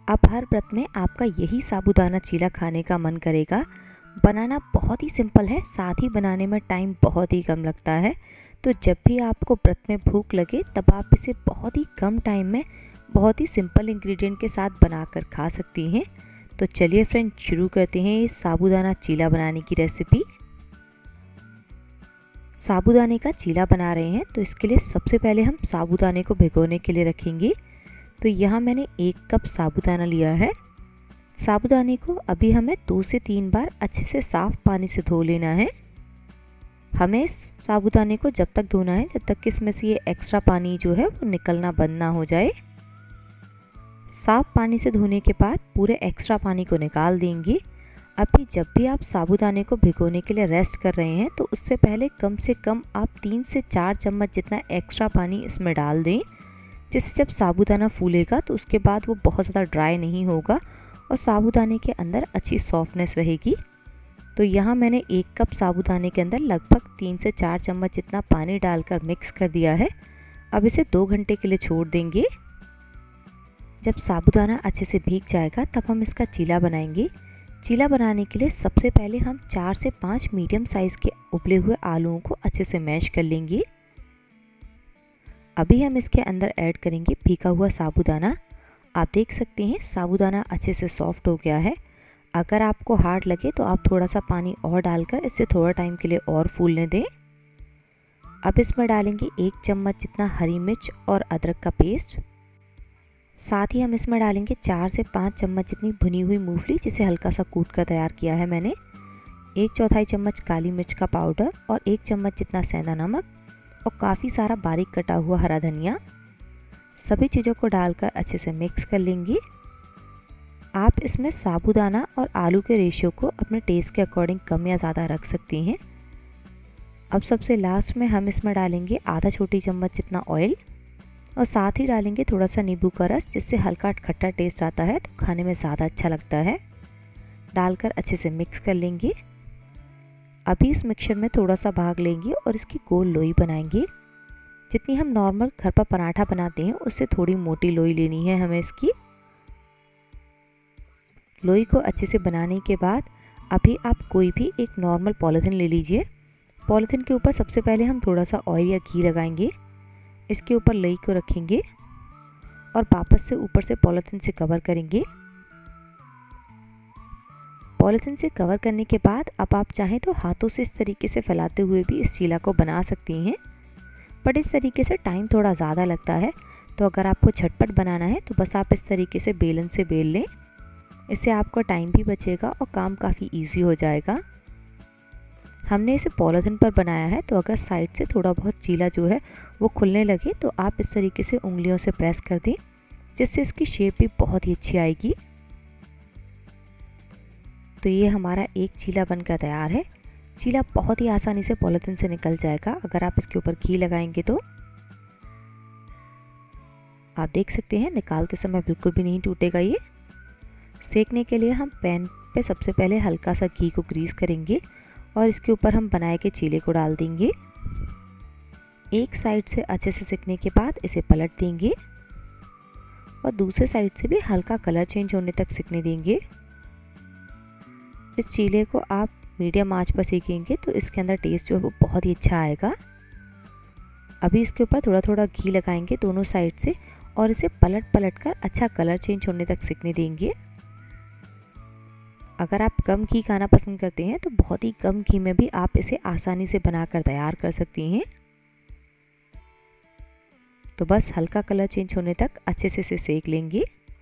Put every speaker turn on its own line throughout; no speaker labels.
अब हर व्रत में आपका यही साबूदाना चीला खाने का मन करेगा। बनाना बहुत ही सिंपल है, साथ ही बनाने में टाइम बहुत ही कम लगता है। तो जब भी आपको व्रत में भूख लगे तब आप इसे बहुत ही कम टाइम में बहुत ही सिंपल इंग्रेडिएंट के साथ बनाकर खा सकती हैं। तो चलिए फ्रेंड, शुरू करते हैं इस साबूदाना चीला बनाने की रेसिपी। साबूदाने का चीला बना रहे हैं तो इसके लिए सबसे पहले हम साबूदाने को भिगोने के लिए रखेंगे। तो यहाँ मैंने 1 कप साबूदाना लिया है। साबूदाने को अभी हमें 2 से 3 बार अच्छे से साफ़ पानी से धो लेना है। हमें साबूदाने को जब तक धोना है जब तक कि इसमें से ये एक्स्ट्रा पानी जो है वो निकलना बंद ना हो जाए। साफ़ पानी से धोने के बाद पूरे एक्स्ट्रा पानी को निकाल देंगे। अभी जब भी आप साबूदाने को भिगोने के लिए रेस्ट कर रहे हैं तो उससे पहले कम से कम आप 3 से 4 चम्मच जितना एक्स्ट्रा पानी इसमें डाल दें, जिससे जब साबूदाना फूलेगा तो उसके बाद वो बहुत ज़्यादा ड्राई नहीं होगा और साबूदाने के अंदर अच्छी सॉफ्टनेस रहेगी। तो यहाँ मैंने 1 कप साबूदाने के अंदर लगभग 3 से 4 चम्मच जितना पानी डालकर मिक्स कर दिया है। अब इसे 2 घंटे के लिए छोड़ देंगे। जब साबूदाना अच्छे से भीग जाएगा तब हम इसका चीला बनाएंगे। चीला बनाने के लिए सबसे पहले हम 4 से 5 मीडियम साइज़ के उबले हुए आलूओं को अच्छे से मैश कर लेंगे। अभी हम इसके अंदर ऐड करेंगे भीगा हुआ साबूदाना। आप देख सकते हैं साबूदाना अच्छे से सॉफ्ट हो गया है। अगर आपको हार्ड लगे तो आप थोड़ा सा पानी और डालकर इसे थोड़ा टाइम के लिए और फूलने दें। अब इसमें डालेंगे 1 चम्मच जितना हरी मिर्च और अदरक का पेस्ट। साथ ही हम इसमें डालेंगे 4 से 5 चम्मच जितनी भुनी हुई मूंगफली, जिसे हल्का सा कूट कर तैयार किया है मैंने। 1/4 चम्मच काली मिर्च का पाउडर और 1 चम्मच जितना सेंधा नमक और काफ़ी सारा बारीक कटा हुआ हरा धनिया। सभी चीज़ों को डालकर अच्छे से मिक्स कर लेंगे। आप इसमें साबूदाना और आलू के रेशियो को अपने टेस्ट के अकॉर्डिंग कम या ज़्यादा रख सकती हैं। अब सबसे लास्ट में हम इसमें डालेंगे आधा छोटी चम्मच जितना ऑयल और साथ ही डालेंगे थोड़ा सा नींबू का रस, जिससे हल्का खट्टा टेस्ट आता है तो खाने में ज़्यादा अच्छा लगता है। डालकर अच्छे से मिक्स कर लेंगे। अभी इस मिक्सचर में थोड़ा सा भाग लेंगे और इसकी गोल लोई बनाएंगे। जितनी हम नॉर्मल घर पर पराठा बनाते हैं उससे थोड़ी मोटी लोई लेनी है हमें इसकी। लोई को अच्छे से बनाने के बाद अभी आप कोई भी एक नॉर्मल पॉलीथिन ले लीजिए। पॉलीथिन के ऊपर सबसे पहले हम थोड़ा सा ऑयल या घी लगाएंगे। इसके ऊपर लोई को रखेंगे और वापस से ऊपर से पॉलीथिन से कवर करेंगे। पॉलीथिन से कवर करने के बाद अब आप चाहें तो हाथों से इस तरीके से फैलाते हुए भी इस चीला को बना सकती हैं, बट इस तरीके से टाइम थोड़ा ज़्यादा लगता है। तो अगर आपको झटपट बनाना है तो बस आप इस तरीके से बेलन से बेल लें। इससे आपका टाइम भी बचेगा और काम काफ़ी इजी हो जाएगा। हमने इसे पॉलीथिन पर बनाया है, तो अगर साइड से थोड़ा बहुत चीला जो है वो खुलने लगे तो आप इस तरीके से उंगलियों से प्रेस कर दें, जिससे इसकी शेप भी बहुत ही अच्छी आएगी। तो ये हमारा एक चीला बनकर तैयार है। चीला बहुत ही आसानी से पॉलीथिन से निकल जाएगा अगर आप इसके ऊपर घी लगाएंगे तो। आप देख सकते हैं निकालते समय बिल्कुल भी नहीं टूटेगा ये। सेकने के लिए हम पैन पे सबसे पहले हल्का सा घी को ग्रीस करेंगे और इसके ऊपर हम बनाए के चीले को डाल देंगे। एक साइड से अच्छे से सेकने के बाद इसे पलट देंगे और दूसरे साइड से भी हल्का कलर चेंज होने तक सेकने देंगे। इस चीले को आप मीडियम आंच पर सेकेंगे तो इसके अंदर टेस्ट जो है वो बहुत ही अच्छा आएगा। अभी इसके ऊपर थोड़ा थोड़ा घी लगाएंगे दोनों साइड से और इसे पलट पलट कर अच्छा कलर चेंज होने तक सेकने देंगे। अगर आप कम घी खाना पसंद करते हैं तो बहुत ही कम घी में भी आप इसे आसानी से बनाकर तैयार कर सकती हैं। तो बस हल्का कलर चेंज होने तक अच्छे से इसे सेक लेंगे।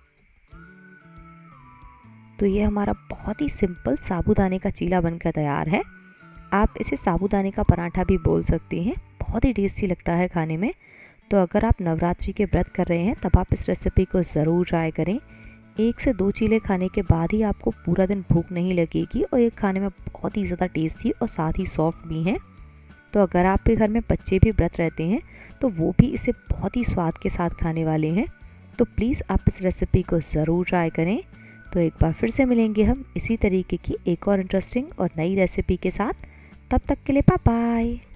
तो ये हमारा बहुत ही सिंपल साबूदाने का चीला बनकर तैयार है। आप इसे साबूदाने का पराठा भी बोल सकते हैं, बहुत ही टेस्टी लगता है खाने में। तो अगर आप नवरात्रि के व्रत कर रहे हैं तब आप इस रेसिपी को ज़रूर ट्राई करें। 1 से 2 चीले खाने के बाद ही आपको पूरा दिन भूख नहीं लगेगी और ये खाने में बहुत ही ज़्यादा टेस्टी और साथ ही सॉफ्ट भी हैं। तो अगर आपके घर में बच्चे भी व्रत रहते हैं तो वो भी इसे बहुत ही स्वाद के साथ खाने वाले हैं। तो प्लीज़ आप इस रेसिपी को ज़रूर ट्राई करें। तो एक बार फिर से मिलेंगे हम इसी तरीके की एक और इंटरेस्टिंग और नई रेसिपी के साथ। तब तक के लिए बाय बाय।